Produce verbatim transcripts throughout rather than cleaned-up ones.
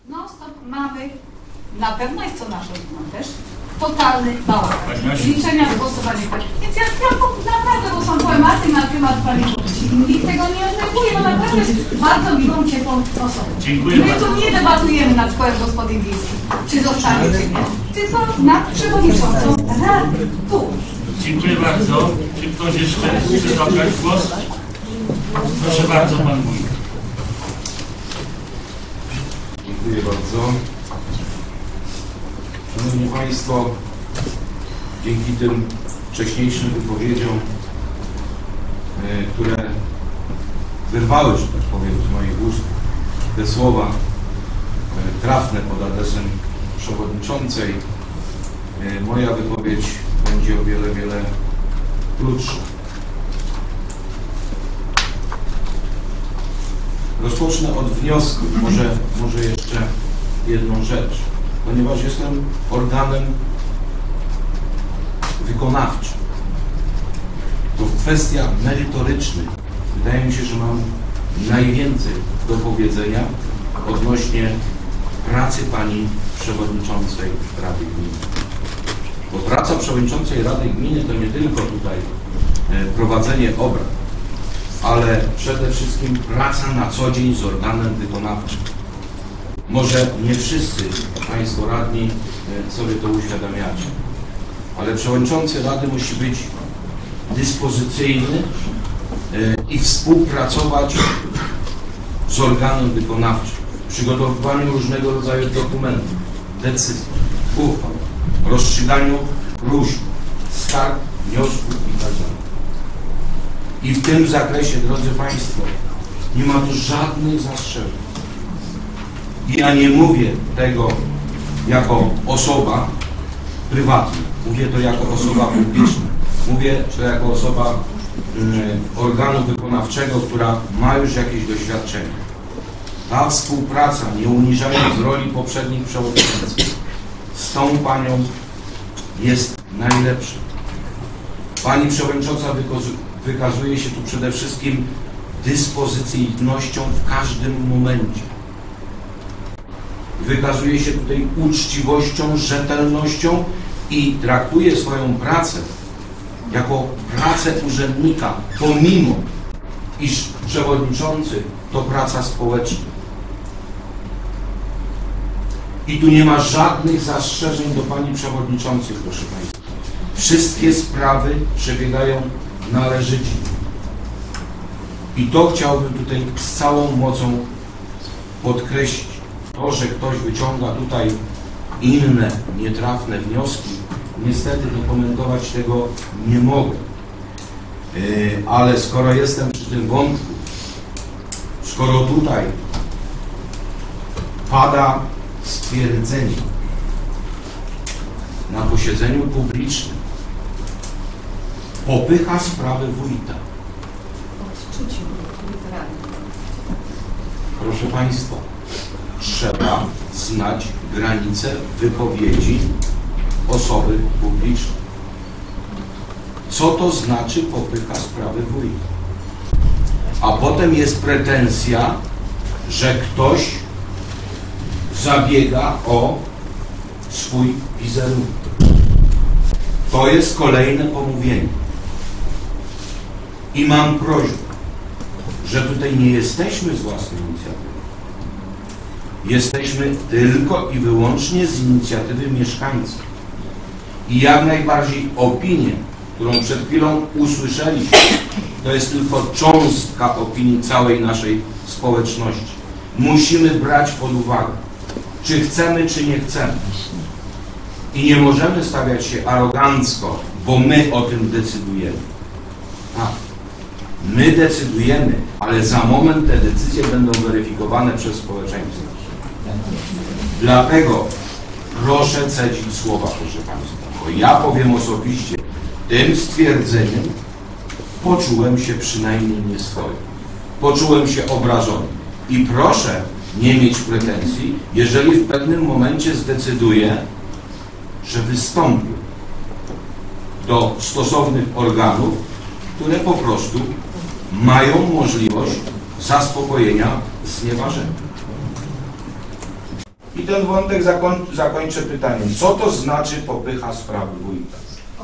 No stop, mamy, na pewno jest to nasza wina też, totalny bałagan. Liczenia, głosowanie. Więc ja, ja naprawdę, bo są poematy na temat pani Wójcik. Nikt tego nie neguje, no naprawdę jest bardzo miłą, ciepłą osobą. Dziękuję My bardzo. tu nie debatujemy nad szkołą gospodyń wiejskich, czy zostanie, czy nie, tylko nad przewodniczącą Rady. Tu. Dziękuję bardzo. Czy ktoś jeszcze chce zabrać głos? Proszę bardzo, pan wójt. Dziękuję bardzo. Szanowni Państwo, dzięki tym wcześniejszym wypowiedziom, e, które wyrwały, że tak powiem, z moich ust te słowa e, trafne pod adresem przewodniczącej, e, moja wypowiedź będzie o wiele, wiele krótsza. Rozpocznę od wniosku, może, może jeszcze jedną rzecz, ponieważ jestem organem wykonawczym. To w kwestiach merytorycznych wydaje mi się, że mam najwięcej do powiedzenia odnośnie pracy pani przewodniczącej Rady Gminy. Bo praca przewodniczącej Rady Gminy to nie tylko tutaj prowadzenie obrad, ale przede wszystkim praca na co dzień z organem wykonawczym. Może nie wszyscy Państwo radni sobie to uświadamiacie, ale przewodniczący Rady musi być dyspozycyjny i współpracować z organem wykonawczym w przygotowywaniu różnego rodzaju dokumentów, decyzji, uchwał, rozstrzyganiu różb, skarg, wniosków itd. I w tym zakresie, drodzy Państwo, nie ma tu żadnych zastrzeżeń. I ja nie mówię tego jako osoba prywatna, mówię to jako osoba publiczna, mówię to jako osoba y, organu wykonawczego, która ma już jakieś doświadczenie. Ta współpraca, nie uniżając roli poprzednich przewodniczących, z tą panią jest najlepsza. Pani przewodnicząca wykazuje się tu przede wszystkim dyspozycyjnością w każdym momencie. Wykazuje się tutaj uczciwością, rzetelnością i traktuje swoją pracę jako pracę urzędnika, pomimo iż przewodniczący to praca społeczna. I tu nie ma żadnych zastrzeżeń do pani przewodniczącej, proszę Państwa. Wszystkie sprawy przebiegają należycie. I to chciałbym tutaj z całą mocą podkreślić. To, że ktoś wyciąga tutaj inne, nietrafne wnioski, niestety dokumentować tego nie mogę. Yy, ale skoro jestem przy tym wątku, skoro tutaj pada stwierdzenie na posiedzeniu publicznym, popycha sprawy wójta. Proszę Państwa, trzeba znać granice wypowiedzi osoby publicznej. Co to znaczy popycha sprawy wójta? A potem jest pretensja, że ktoś zabiega o swój wizerunek. To jest kolejne pomówienie. I mam prośbę, że tutaj nie jesteśmy z własnej inicjatywy. Jesteśmy tylko i wyłącznie z inicjatywy mieszkańców. I jak najbardziej opinię, którą przed chwilą usłyszeliśmy, to jest tylko cząstka opinii całej naszej społeczności. Musimy brać pod uwagę, czy chcemy, czy nie chcemy. I nie możemy stawiać się arogancko, bo my o tym decydujemy. Tak. My decydujemy, ale za moment te decyzje będą weryfikowane przez społeczeństwo. Dlatego proszę cedzić słowa, proszę Państwa, bo ja powiem osobiście, tym stwierdzeniem poczułem się przynajmniej nieswojo. Poczułem się obrażony. I proszę nie mieć pretensji, jeżeli w pewnym momencie zdecyduję, że wystąpię do stosownych organów, które po prostu mają możliwość zaspokojenia znieważenia. I ten wątek zakoń, zakończę pytaniem. Co to znaczy popycha sprawy wójta?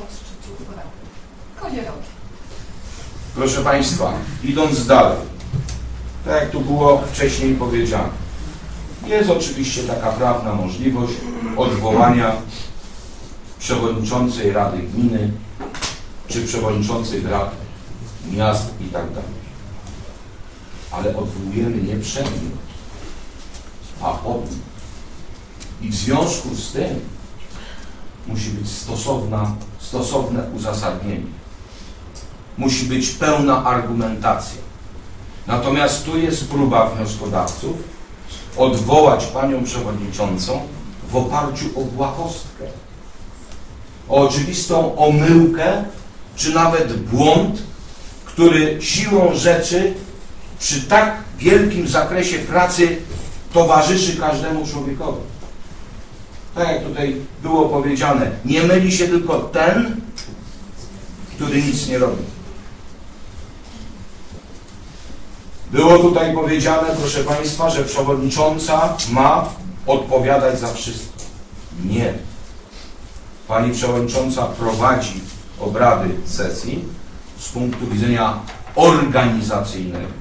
Proszę Państwa, idąc dalej, tak jak tu było wcześniej powiedziane, jest oczywiście taka prawna możliwość odwołania przewodniczącej Rady Gminy czy przewodniczących rad miast i tak dalej. Ale odwołujemy nie przedmiot, a podmiot. I w związku z tym musi być stosowna, stosowne uzasadnienie. Musi być pełna argumentacja. Natomiast tu jest próba wnioskodawców odwołać panią przewodniczącą w oparciu o błahostkę, o oczywistą omyłkę, czy nawet błąd, który siłą rzeczy przy tak wielkim zakresie pracy towarzyszy każdemu człowiekowi. Tak jak tutaj było powiedziane, nie myli się tylko ten, który nic nie robi. Było tutaj powiedziane, proszę Państwa, że przewodnicząca ma odpowiadać za wszystko. Nie. Pani przewodnicząca prowadzi obrady sesji z punktu widzenia organizacyjnego.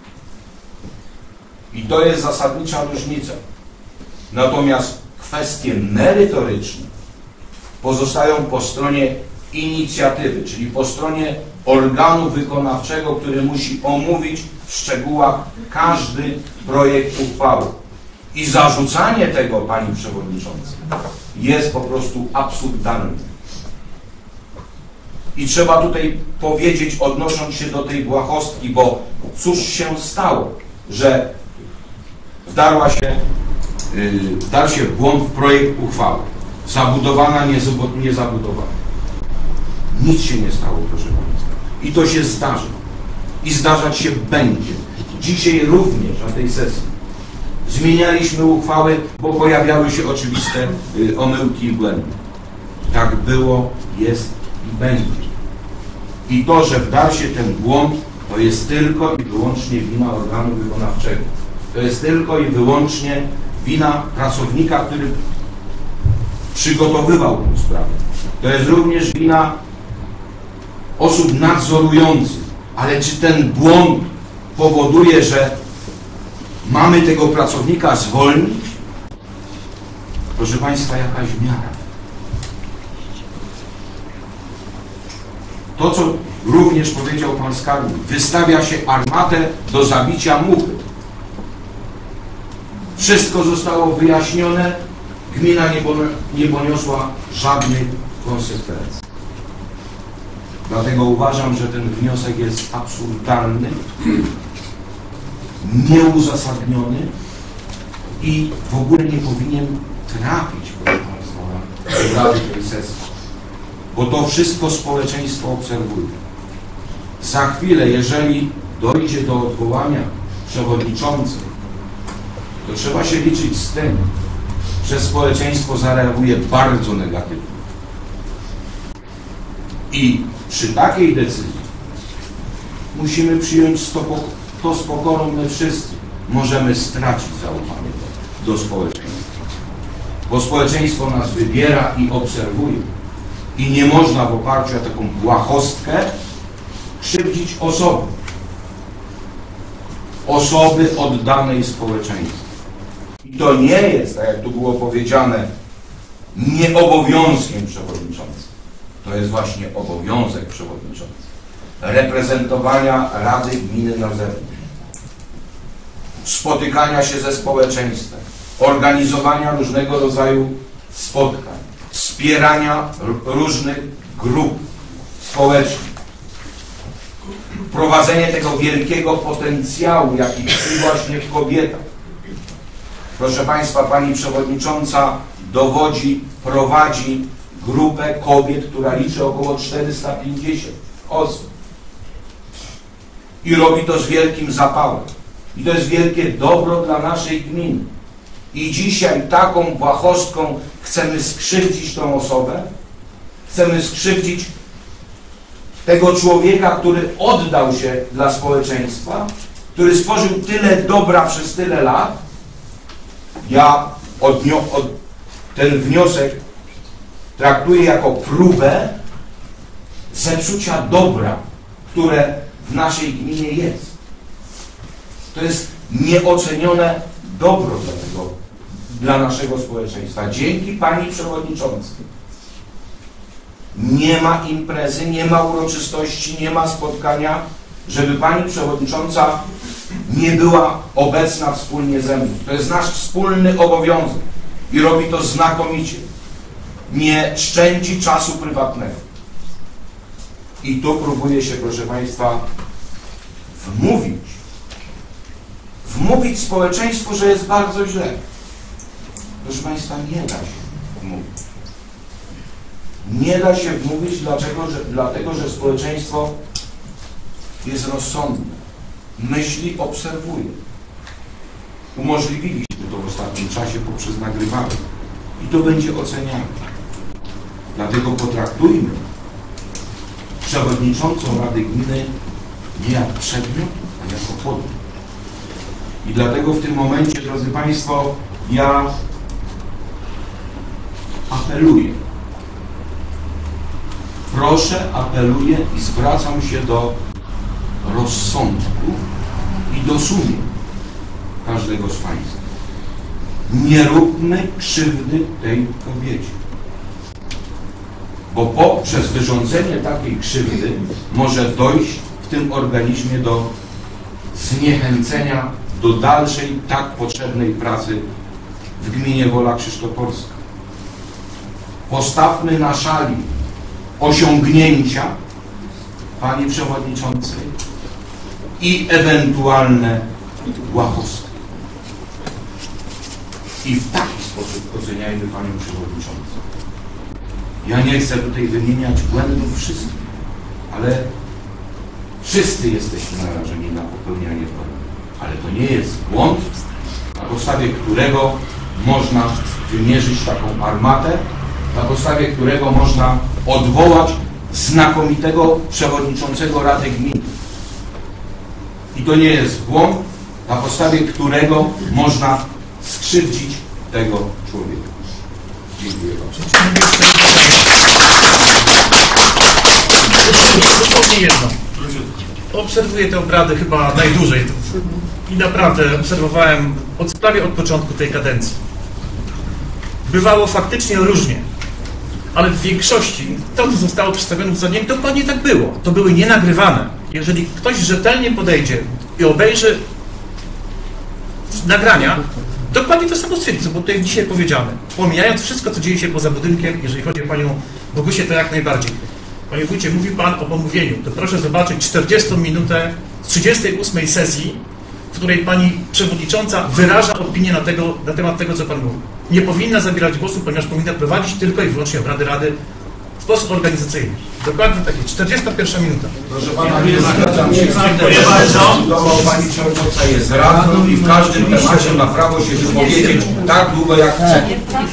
I to jest zasadnicza różnica. Natomiast kwestie merytoryczne pozostają po stronie inicjatywy, czyli po stronie organu wykonawczego, który musi omówić w szczegółach każdy projekt uchwały. I zarzucanie tego pani przewodniczącej jest po prostu absurdalne. I trzeba tutaj powiedzieć, odnosząc się do tej błahostki, bo cóż się stało, że wdarła się, yy, wdarł się w błąd w projekt uchwały. Zabudowana, nie zabudowana. Nic się nie stało, proszę Państwa. I to się zdarzy. I zdarzać się będzie. Dzisiaj również na tej sesji zmienialiśmy uchwały, bo pojawiały się oczywiste y, omyłki i błędy. Tak było, jest i będzie. I to, że wdarł się ten błąd, to jest tylko i wyłącznie wina organu wykonawczego. To jest tylko i wyłącznie wina pracownika, który przygotowywał tę sprawę. To jest również wina osób nadzorujących. Ale czy ten błąd powoduje, że mamy tego pracownika zwolnić? Proszę Państwa, jakaś miara. To, co również powiedział Pan Skarbnik, wystawia się armatę do zabicia muchy. Wszystko zostało wyjaśnione, gmina nie poniosła żadnych konsekwencji. Dlatego uważam, że ten wniosek jest absurdalny, nieuzasadniony i w ogóle nie powinien trafić, proszę Państwa, na obrady tej sesji. Bo to wszystko społeczeństwo obserwuje. Za chwilę, jeżeli dojdzie do odwołania przewodniczącej, to trzeba się liczyć z tym, że społeczeństwo zareaguje bardzo negatywnie. I przy takiej decyzji musimy przyjąć to, to z pokorą. My wszyscy możemy stracić zaufanie do, do społeczeństwa. Bo społeczeństwo nas wybiera i obserwuje. I nie można w oparciu o taką błahostkę krzywdzić osoby. Osoby oddanej społeczeństwu. I to nie jest, tak jak tu było powiedziane, nie obowiązkiem przewodniczącego. To jest właśnie obowiązek przewodniczącego. Reprezentowania Rady Gminy na zewnątrz. Spotykania się ze społeczeństwem. Organizowania różnego rodzaju spotkań. Wspierania różnych grup społecznych. Prowadzenie tego wielkiego potencjału, jaki tkwi właśnie w kobietach. Proszę Państwa, Pani Przewodnicząca dowodzi, prowadzi grupę kobiet, która liczy około czterysta pięćdziesiąt osób. I robi to z wielkim zapałem. I to jest wielkie dobro dla naszej gminy. I dzisiaj taką błahostką chcemy skrzywdzić tą osobę, chcemy skrzywdzić tego człowieka, który oddał się dla społeczeństwa, który stworzył tyle dobra przez tyle lat. Ja odnio, od, ten wniosek traktuję jako próbę zepsucia dobra, które w naszej gminie jest. To jest nieocenione dobro dla, tego, dla naszego społeczeństwa. Dzięki Pani Przewodniczącej nie ma imprezy, nie ma uroczystości, nie ma spotkania, żeby Pani Przewodnicząca nie była obecna wspólnie ze mną. To jest nasz wspólny obowiązek i robi to znakomicie. Nie szczędzi czasu prywatnego. I tu próbuje się, proszę Państwa, wmówić, wmówić społeczeństwu, że jest bardzo źle. Proszę Państwa, nie da się wmówić. Nie da się wmówić, dlaczego, że, dlatego że społeczeństwo jest rozsądne. Myśli, obserwuje. Umożliwiliśmy to w ostatnim czasie poprzez nagrywanie. I to będzie oceniane. Dlatego potraktujmy przewodniczącą Rady Gminy nie jak przedmiot, a jako podmiot. I dlatego w tym momencie, drodzy Państwo, ja apeluję. Proszę, apeluję i zwracam się do rozsądku i do sumienia każdego z Państwa. Nie róbmy krzywdy tej kobiecie. Bo poprzez wyrządzenie takiej krzywdy może dojść w tym organizmie do zniechęcenia do dalszej, tak potrzebnej pracy w gminie Wola Krzysztoporska. Postawmy na szali osiągnięcia Pani Przewodniczącej i ewentualne łachostki. I w taki sposób oceniajmy Panią Przewodniczącą. Ja nie chcę tutaj wymieniać błędów wszystkich, ale wszyscy jesteśmy narażeni na popełnianie błędów. Ale to nie jest błąd, na podstawie którego można wymierzyć taką armatę, na podstawie którego można odwołać znakomitego przewodniczącego Rady Gminy. I to nie jest błąd, na podstawie którego można skrzywdzić tego człowieka. Dziękuję bardzo. Dosłownie jedno. Obserwuję te obrady chyba najdłużej i naprawdę obserwowałem od, prawie od początku tej kadencji. Bywało faktycznie różnie, ale w większości to, co zostało przedstawione w uzasadnieniu, dokładnie tak było. To były nienagrywane. Jeżeli ktoś rzetelnie podejdzie i obejrzy nagrania, dokładnie to samo stwierdzi, co było tutaj dzisiaj powiedziane. Pomijając wszystko, co dzieje się poza budynkiem, jeżeli chodzi o Panią Bogusię, to jak najbardziej. Panie wójcie, mówił Pan o pomówieniu. To proszę zobaczyć czterdziestą minutę z trzydziestej ósmej sesji, w której Pani Przewodnicząca wyraża opinię na, tego, na temat tego, co Pan mówi. Nie powinna zabierać głosu, ponieważ powinna prowadzić tylko i wyłącznie obrady Rady w sposób organizacyjny. Dokładnie takie, czterdziesta pierwsza minuta. Proszę Pana, nie zgadzam się. Dziękuję bardzo. Pani Przewodnicząca jest radną i w każdym temacie ma prawo się wypowiedzieć tak długo, jak chce.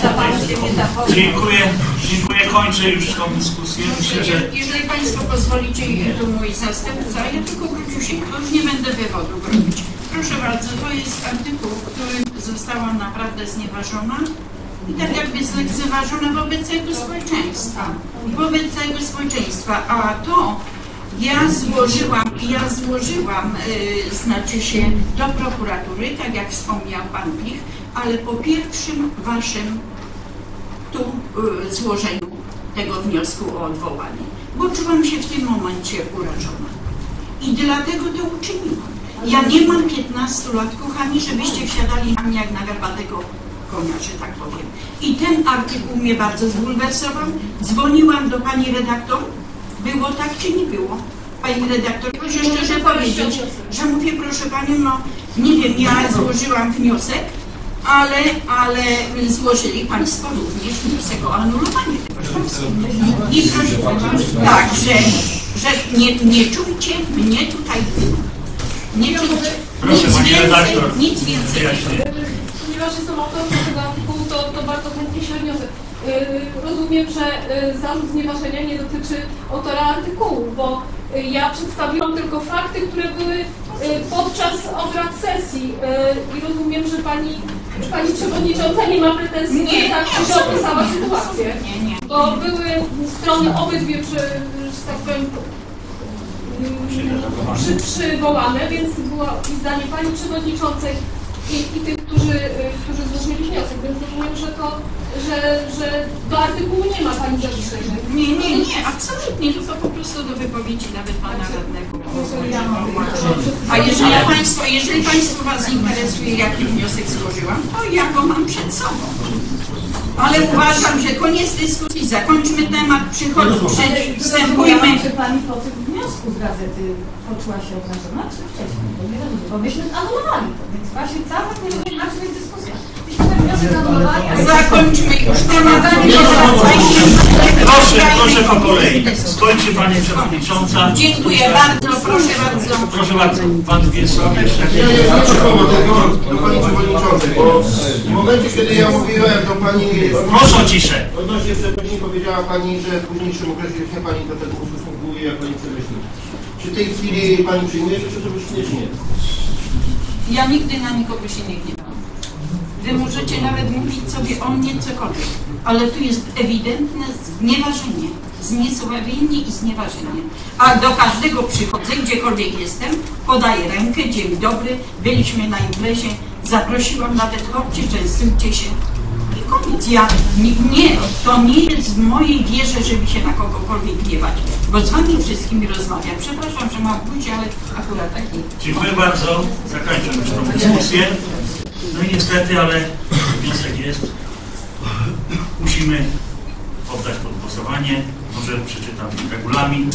Dziękuję, dziękuję, kończę już tą dyskusję. Myślę, że... Jeżeli Państwo pozwolicie, tu mój zastępca, ja tylko króciusieńko, już nie będę wywodów robić. Proszę bardzo, to jest artykuł, który została naprawdę znieważona i tak jakby zlekceważona wobec całego społeczeństwa. Wobec całego społeczeństwa, a to ja złożyłam, ja złożyłam, yy, znaczy się do prokuratury, tak jak wspomniał Pan Pich, ale po pierwszym Waszym tu yy, złożeniu tego wniosku o odwołanie, bo czułam się w tym momencie urażona. I dlatego to uczyniłam. Ja nie mam piętnastu lat, kochani, żebyście wsiadali na mnie jak na garbatego konia, że tak powiem. I ten artykuł mnie bardzo zbulwersował. Dzwoniłam do Pani redaktor. Było tak, czy nie było? Pani redaktor, proszę szczerze powiedzieć, że mówię, proszę Panią, no nie wiem, ja złożyłam wniosek, ale, ale złożyli Państwo również wniosek o anulowanie tego ślubstwa. I proszę, tak, że, że nie, nie czujcie mnie tutaj. Nie czujcie. Proszę, Nic Pani więcej, redaktor. nic więcej. Ponieważ jestem autorką tego artykułu, to, to bardzo chętnie się wniosek. Yy, rozumiem, że yy, zarzut znieważenia nie dotyczy autora artykułu, bo yy, ja przedstawiłam tylko fakty, które były podczas obrad sesji i rozumiem, że pani, pani przewodnicząca nie ma pretensji, Nie, tak nie, że opisała sytuację. Nie, nie. Bo były strony obydwie, przy, że tak powiem, przy, przywołane, więc było i zdanie pani przewodniczącej i, i tych, którzy, którzy złożyli wniosek, więc rozumiem, że to, że, że do artykułu nie ma pani zastrzeżeń. Nie, nie, nie, absolutnie, tylko po prostu do wypowiedzi nawet pana radnego. A jeżeli państwo, jeżeli państwo was interesuje, jaki wniosek złożyłam, to ja go mam przed sobą. Ale uważam, że koniec dyskusji, zakończmy temat, przychodź, wstępujmy. Czy pani po tym wniosku z gazety poczuła się obrażona, czy wcześniej? Bo nie rozumiem, bo myśmy anulowali to, więc właśnie cały nie rozumiem, na czym jest dyskusja. Myśmy ten wniosek anulowali, ale... Zakończmy już temat. Proszę, proszę po kolei. Skończy pani przewodnicząca. Dziękuję bardzo, proszę bardzo. Proszę bardzo, pan Wiesław jeszcze. Nie, nie, znaczy słowo tylko do pani przewodniczącej, bo w momencie, kiedy ja mówiłem, to pani... Proszę o ciszę. Odnośnie przeprosiny powiedziała pani, że w późniejszym okresie się pani do tego ustosunkuje jako pani przewyżnik. Czy w tej chwili pani przyjmuje się przewyżnie, czy nie? Ja nigdy na nikogo się nie gniewam. Wy możecie nawet mówić sobie o mnie cokolwiek, ale tu jest ewidentne znieważenie, zniesławienie i znieważenie. A do każdego przychodzę, gdziekolwiek jestem, podaję rękę, dzień dobry, byliśmy na imprezie, zaprosiłam nawet, chodźcie, częstujcie się. I koniec. Ja, nie, nie, to nie jest w mojej wierze, żeby się na kogokolwiek gniewać, bo z wami wszystkimi rozmawiam. Przepraszam, że mam pójść, ale akurat tak nie. Dziękuję bardzo. Zakończę już tą dyskusję. No i niestety, ale wniosek jest. Musimy oddać pod głosowanie. Może przeczytam regulamin.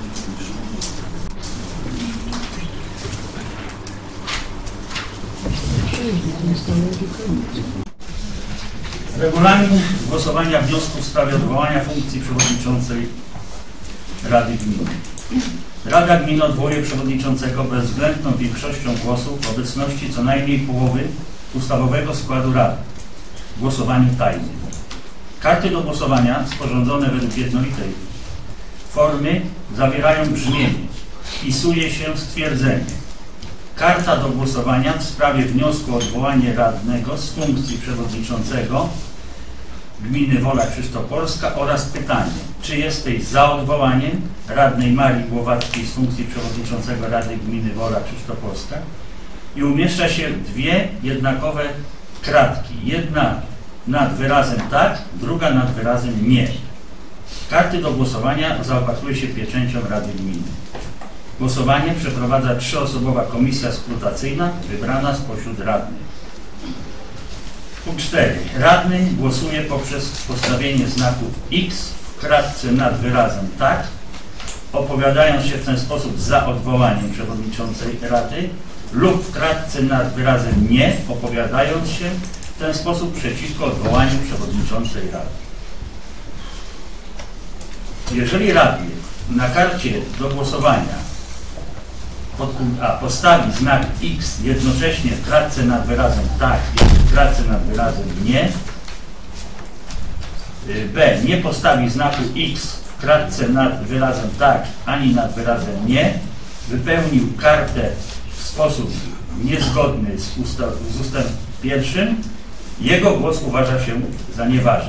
Regulamin głosowania wniosku w sprawie odwołania funkcji przewodniczącej Rady Gminy. Rada Gminy odwołuje przewodniczącego bezwzględną większością głosów w obecności co najmniej połowy ustawowego składu Rady w głosowaniu tajnym. Karty do głosowania sporządzone według jednolitej formy zawierają brzmienie: wpisuje się stwierdzenie. Karta do głosowania w sprawie wniosku o odwołanie radnego z funkcji przewodniczącego Gminy Wola Krzyżtopolska oraz pytanie, czy jesteś za odwołaniem radnej Marii Głowackiej z funkcji przewodniczącego Rady Gminy Wola Krzyżtopolska, i umieszcza się dwie jednakowe kratki. Jedna nad wyrazem tak, druga nad wyrazem nie. Karty do głosowania zaopatruje się pieczęcią Rady Gminy. Głosowanie przeprowadza trzyosobowa komisja skrutacyjna wybrana spośród radnych. Punkt cztery. Radny głosuje poprzez postawienie znaku X w kratce nad wyrazem tak, opowiadając się w ten sposób za odwołaniem przewodniczącej Rady, lub w kratce nad wyrazem nie, opowiadając się w ten sposób przeciwko odwołaniu przewodniczącej Rady. Jeżeli radny na karcie do głosowania podpunkt A postawi znak X jednocześnie w kratce nad wyrazem tak i w kratce nad wyrazem nie, B nie postawi znaku X w kratce nad wyrazem tak ani nad wyrazem nie, wypełnił kartę w sposób niezgodny z, ustaw, z ustęp pierwszym, jego głos uważa się za nieważny.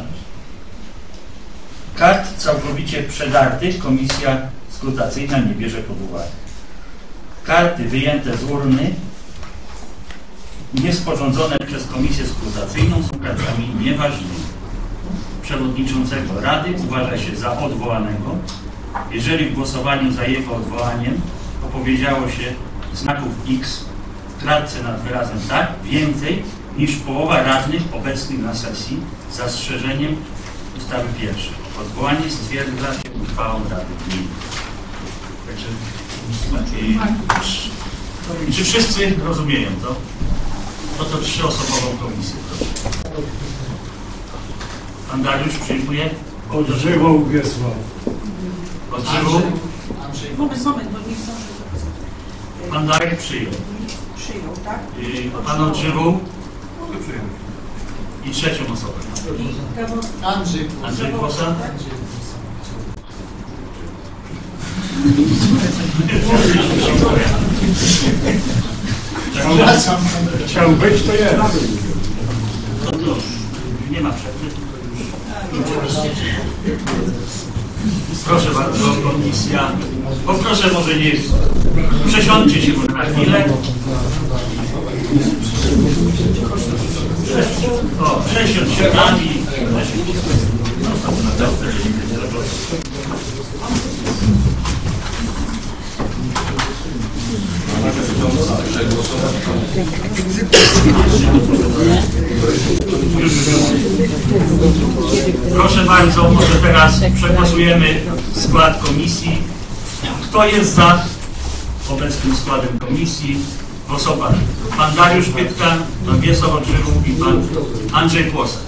Kart całkowicie przedartych komisja skrutacyjna nie bierze pod uwagę. Karty wyjęte z urny, niesporządzone przez komisję skrutacyjną, są kartami nieważnymi. Przewodniczącego Rady uważa się za odwołanego, jeżeli w głosowaniu za jego odwołaniem opowiedziało się znaków X w kratce nad wyrazem tak więcej niż połowa radnych obecnych na sesji, z zastrzeżeniem ustawy pierwszej. Odwołanie stwierdza się uchwałą Rady Gminy. Także I, czy wszyscy rozumieją to? Oto trzyosobową komisję. Pan Dariusz przyjmuje? Odżywał Wiesław. Odżywał? Moment, moment, bo nie zdążę. Pan Darek przyjął. Przyjął, tak? I pan odżywał? I trzecią osobę. Andrzej. Andrzej Kłosa? Chciał być, to jest. No to nie ma przerwy. Proszę bardzo, komisja. Poproszę może nie przesiądźcie się może na chwilę. O, przesiądź się nami. Proszę bardzo, może teraz przegłosujemy skład komisji. Kto jest za obecnym składem komisji? Głosował pan Dariusz Pytka, pan Wiesław Odrzywów i pan Andrzej Płosa.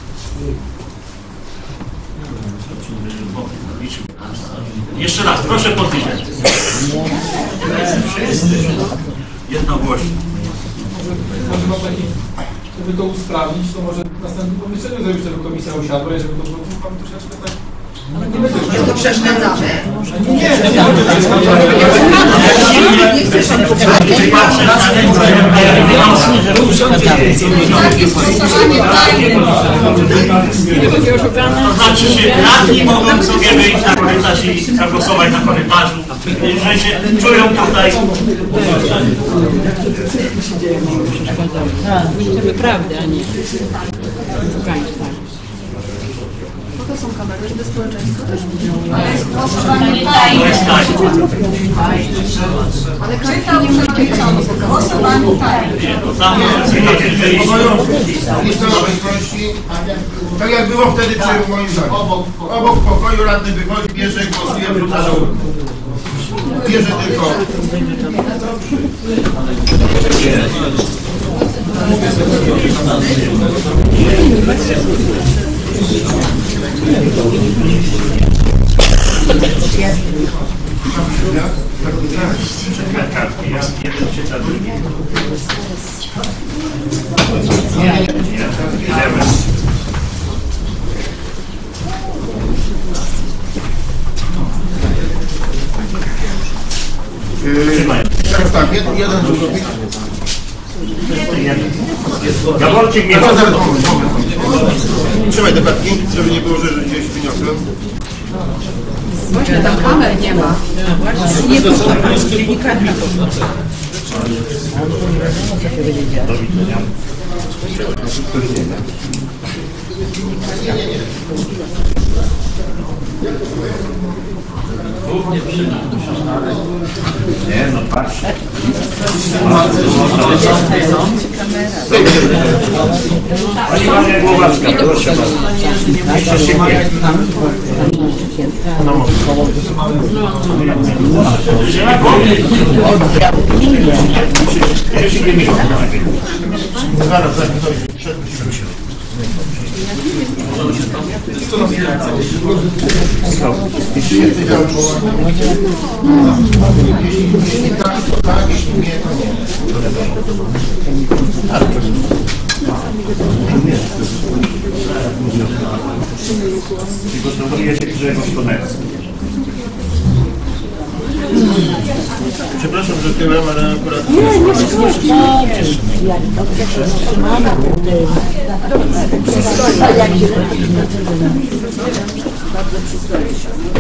Jeszcze raz, proszę podnieść. Jednogłośnie. Żeby to usprawnić, to może w następnym pomieszczeniu zrobić, żeby komisja usiadła i żeby to było pan troszeczkę tak... Ale nie będzie... To przeszkadzamy. Nie, nie, nie, To znaczy, że radni mogą sobie wyjść na korytarz i zagłosować na korytarzu, że się czują tutaj. Żeby prawdę, a nie państwa. To są kamery, żeby społeczeństwo też Ale jest głosowanie To tajne. jest tak. Ale Czytał przewodniczący. Głosowanie tajne. To tam jeżeli Lista obecności, tak jak było wtedy przy moim zdaniem. Obok pokoju radny wychodzi, bierze, głosuje, wrzuca do urny. Bierze tylko. kartki, jeden czyta, drugi. Yy, teraz tak, jeden, jeden długopis. Gaborczyk nie A co zaraz moment, moment, moment. Trzymaj te kartki, żeby nie było, że gdzieś wyniosłem. Właśnie tam kamer nie ma. Właśnie nie potrzeba. Do widzenia. Nie, no patrz. Pani Maria Głowacka, proszę bardzo. Jeszcze się nie. No może. Zaraz, zaraz, przed Jeśli tak, to tak, jeśli nie, to nie. Przygotowuje się Grzegorz Konecki. Przepraszam, że tyłem, ale akurat... Nie, nie szkodzi. Jak dobrze się zatrzymamy, a jak się bardzo przystoi.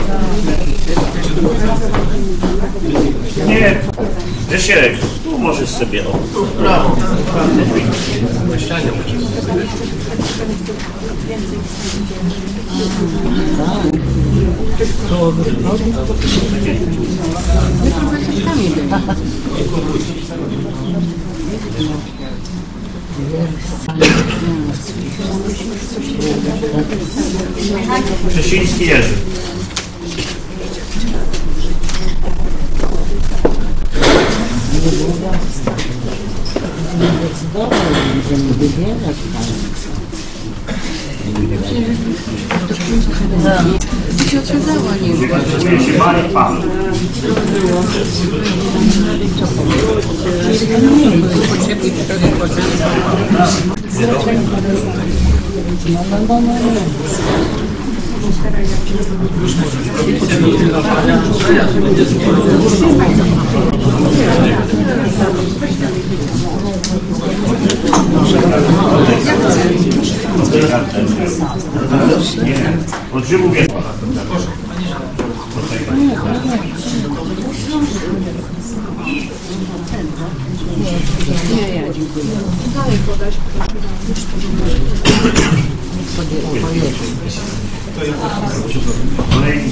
Nie, Grzesiek, tu możesz sobie o. Brawo. Krzysiński Jerzy. Będziemy wybierać pan. się odsiadała, nie wiem. Przygotowuje się Marek Pan. Nie, od grzybu wie. Nie, ja dziękuję. Dalej podać. Kolejny.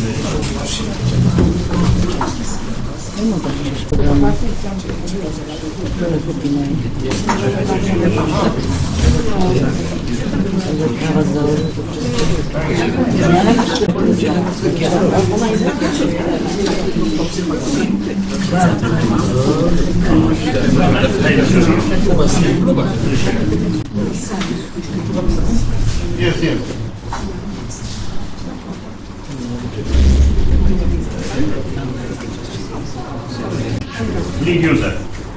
Nie mogę przecież programu. Które wypinają. Jest, jest. Lig Józef.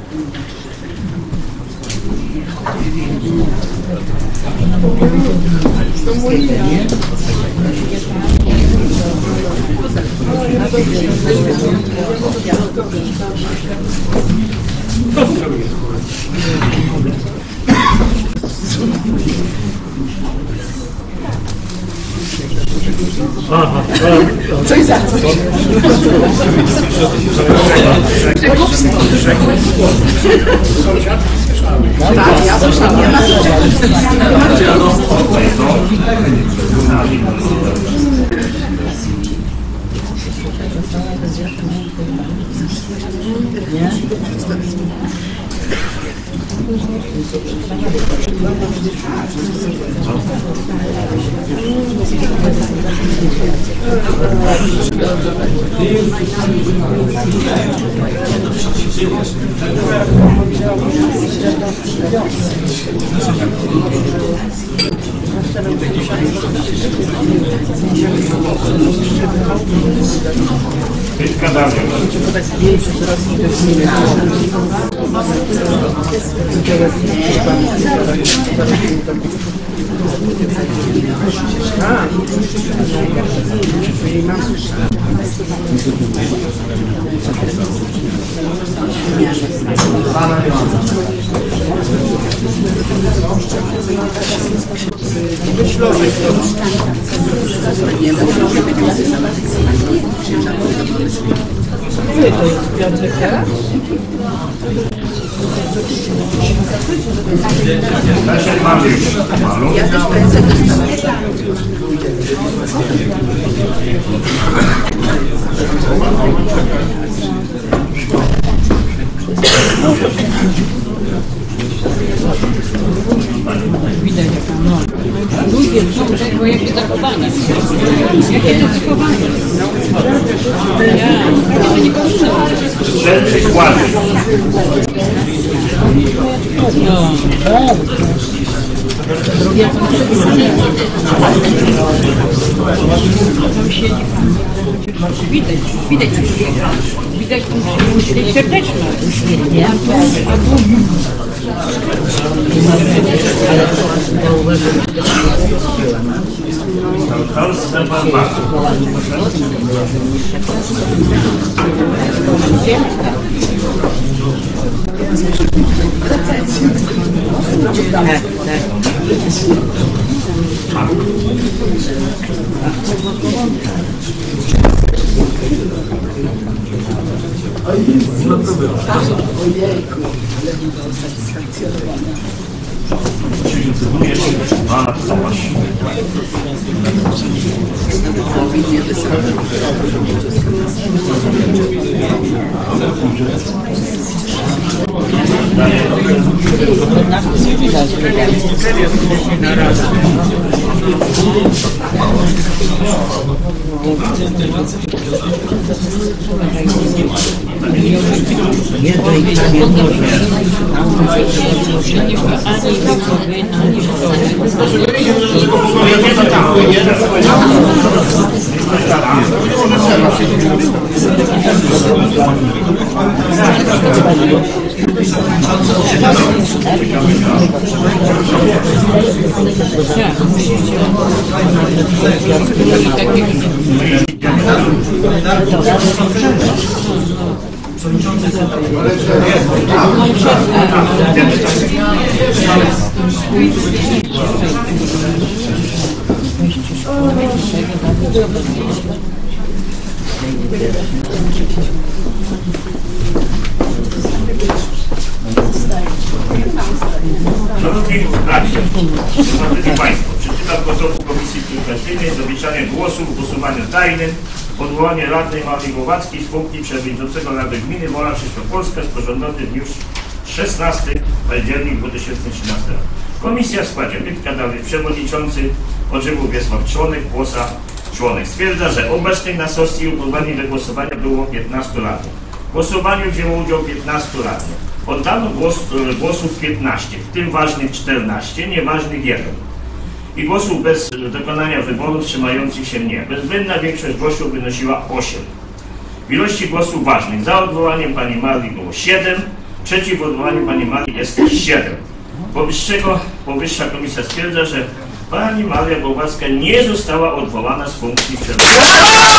Aha, Coś za coś. Tak, ja słyszałam. Nie ma nie? Pytka dalej. Leszek Mariusz. Malu. Widać jaka no. Ludzie są tego, jakie zachowanie. Jakie to zachowanie. Ja, to nie kosztuje. Strzelczyk Ładny. No, tak. Widać, widać, widać, widać serdeczność. Nie? A tu... Tak, tak. Ojejku, ale nie było satysfakcjonowane. A, zobacz. Nie daj Panie Boże, ani głowy, ani szkoły. Tak, Szanowni Radni, Szanowni Państwo, przeczytam protokół Komisji Stykacyjnej z obliczania głosów w głosowaniu tajnym, odwołanie radnej Marii Głowackiej z funkcji przewodniczącego Rady Gminy Wola Krzyżopolska sporządzony w dniu szesnastego października dwa tysiące trzynastego roku. Komisja w składzie Bytka Dawid, przewodniczący, Odżywów Wiesław członek, Płosa członek. Stwierdza, że obecnych na sesji upływanych do głosowania było piętnastu radnych. W głosowaniu wzięło udział piętnastu radnych. Oddano głos, głosów piętnaście, w tym ważnych czternaście, nieważnych jeden. I głosów bez dokonania wyboru wstrzymających się nie. Bezwzględna większość głosów wynosiła osiem. W ilości głosów ważnych za odwołaniem pani Marii było siedem, przeciw odwołaniu pani Marii jest siedem. Powyższego, powyższa komisja stwierdza, że pani Maria Głowacka nie została odwołana z funkcji przewodniczącej.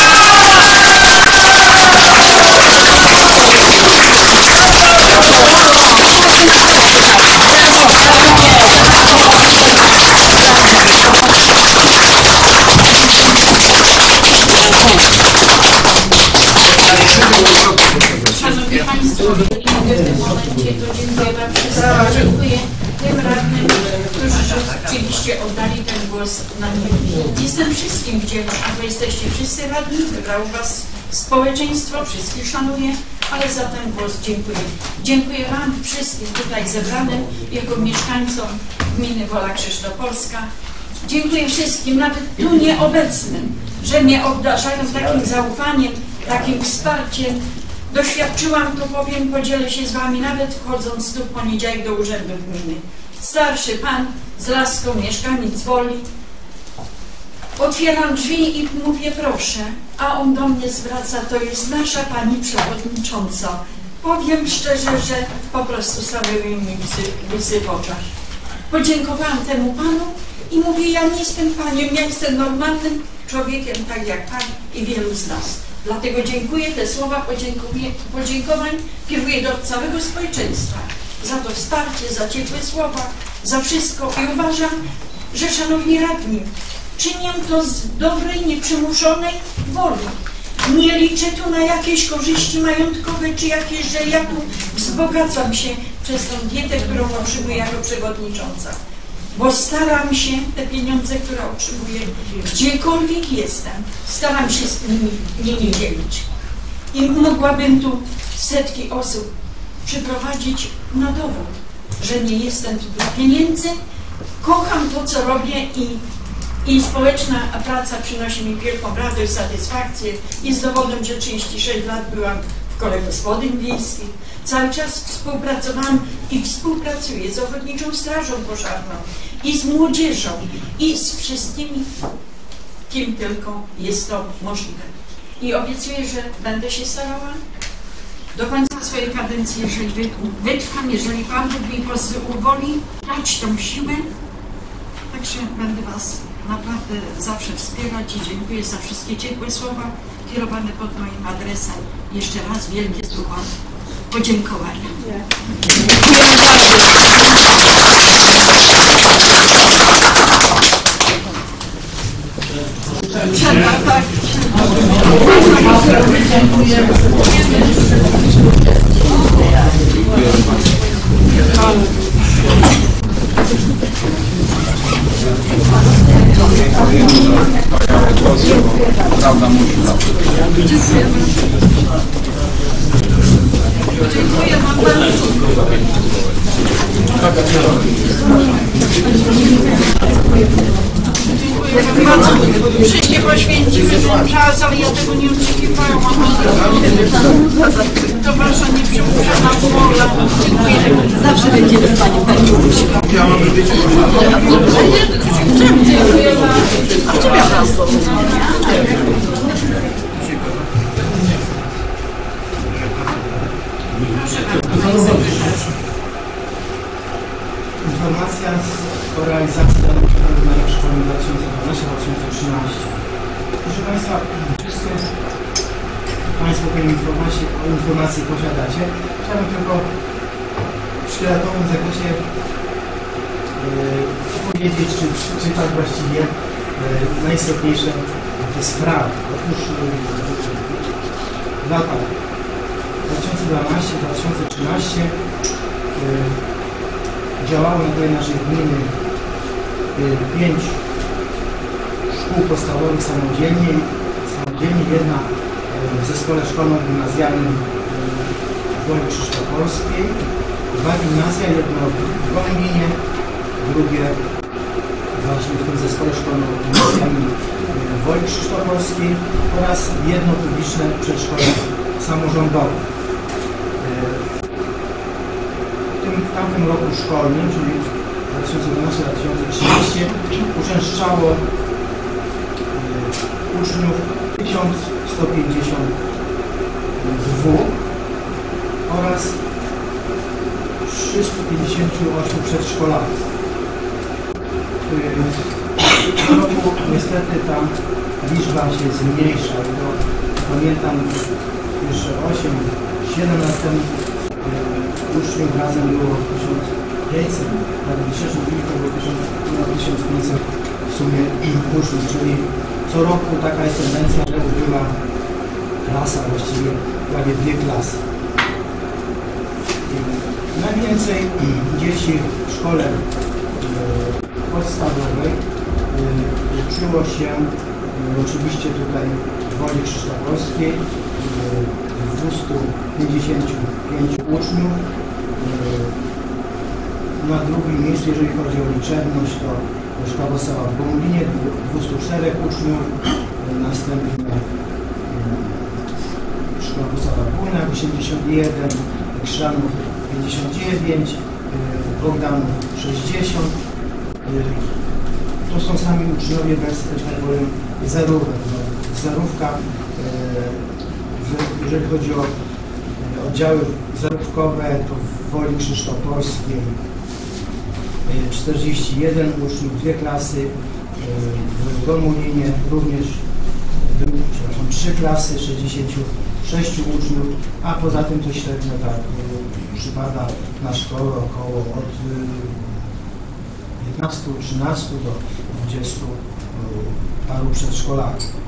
Szanowni Państwo, w tym momencie to dziękuję Wam wszystkim. Dziękuję tym radnym, którzy rzeczywiście oddali ten głos na mnie. Jestem wszystkim wdzięczna, bo jesteście wszyscy radni, wybrało Was społeczeństwo, wszystkich szanuję, ale za ten głos dziękuję. Dziękuję Wam wszystkim tutaj zebranym jako mieszkańcom gminy Wola Krzyżopolska. Dziękuję wszystkim, nawet tu nieobecnym, że mnie obdarzają takim zaufaniem, takim wsparciem. Doświadczyłam, to powiem, podzielę się z Wami, nawet wchodząc tu w poniedziałek do urzędu gminy. Starszy pan z laską, mieszkaniec Woli. Otwieram drzwi i mówię proszę, a on do mnie zwraca, to jest nasza pani przewodnicząca. Powiem szczerze, że po prostu stawiły mi łzy, łzy w oczach. Podziękowałam temu panu i mówię, ja nie jestem paniem, ja jestem normalnym człowiekiem, tak jak pan i wielu z nas. Dlatego dziękuję, te słowa podziękowań kieruję do całego społeczeństwa za to wsparcie, za ciepłe słowa, za wszystko i uważam, że szanowni radni, czynię to z dobrej, nieprzymuszonej woli. Nie liczę tu na jakieś korzyści majątkowe, czy jakieś, że ja tu wzbogacam się przez tą dietę, którą otrzymuję jako przewodnicząca. Bo staram się te pieniądze, które otrzymuję, gdziekolwiek jestem, staram się z nimi, nimi dzielić. I mogłabym tu setki osób przyprowadzić na dowód, że nie jestem tu dla pieniędzy, kocham to, co robię i, i społeczna praca przynosi mi wielką radość, satysfakcję. Jest dowodem, że trzydzieści sześć lat byłam w kole gospodyń wiejskich. Cały czas współpracowałam i współpracuję z Ochotniczą Strażą Pożarną i z młodzieżą i z wszystkimi, kim tylko jest to możliwe. I obiecuję, że będę się starała do końca swojej kadencji, jeżeli wytrwam, jeżeli Pan Bóg mi pozwoli dać tą siłę. Także będę Was naprawdę zawsze wspierać i dziękuję za wszystkie ciepłe słowa kierowane pod moim adresem. Jeszcze raz wielkie słowa podziękowania. Przerwa, tak. Prawda musi być. Dziękuję Wam bardzo. Dziękuję Wam bardzo. Wszystkie poświęcimy ten czas, ale ja tego nie oczekiwałam. To Wasza nieprzymuszona wola. Dziękuję. Zawsze będziemy z Panią Pani Ulusiu. Dziękuję bardzo. A w czym ja mam? Informacja o realizacji danych przetargu na rok szkolny dwa tysiące dwunasty dwa tysiące trzynaście. Proszę Państwa, wszyscy Państwo tę informację, informację posiadacie. Chciałbym tylko w szkieletowym zakresie yy, powiedzieć, czy, czy tak właściwie yy, najistotniejsze te sprawy. Otóż yy, w latach dwa tysiące dwunastym do dwa tysiące trzynastego yy, działało na terenie naszej gminy yy, pięć szkół podstawowych samodzielnie, samodzielnie jedna w zespole szkolno-gimnazjalnym w Woli Krzyżtopolskiej, dwa gimnazja, jedno w Goleninie, drugie właśnie w tym zespole szkolno-gimnazjalnym w Woli Krzyżtopolskiej oraz jedno publiczne przedszkole samorządowe. W tym w tamtym roku szkolnym, czyli dwa tysiące dwunastym do dwa tysiące trzynastego, uczęszczało uczniów tysiąc sto pięćdziesiąt dwa oraz trzysta pięćdziesiąt osiem przedszkolaków. W tym roku niestety ta liczba się zmniejsza. Bo pamiętam jeszcze osiem siedem lat temu uczniów razem było tysiąc pięćset, na dzisiejszym chwili to było tysiąc pięćset w sumie uczniów, czyli co roku taka jest tendencja, że ubywa klasa, właściwie prawie dwie klasy. Najwięcej dzieci w szkole podstawowej uczyło się oczywiście tutaj w Woli Krzyżtopolskiej, dwieście pięćdziesiąt pięć uczniów. Na drugim miejscu, jeżeli chodzi o liczebność, to Szkoła Podstawowa w Gomulinie, dwieście cztery uczniów, następnie Szkoła Podstawowa w Bujnach, osiemdziesiąt jeden, Krzanów pięćdziesiąt dziewięć, Bogdanów sześćdziesiąt. To są sami uczniowie bez, tak powiem, zerówek. No, zerówka, jeżeli chodzi o oddziały zerówkowe, to w Woli Krzyżtopolskiej czterdzieści jeden uczniów, dwie klasy, w Gomulinie również przepraszam, trzy klasy, sześćdziesiąt sześć uczniów, a poza tym to średnio tak przypada na szkołę około od piętnastu trzynastu do dwudziestu paru przedszkolaków.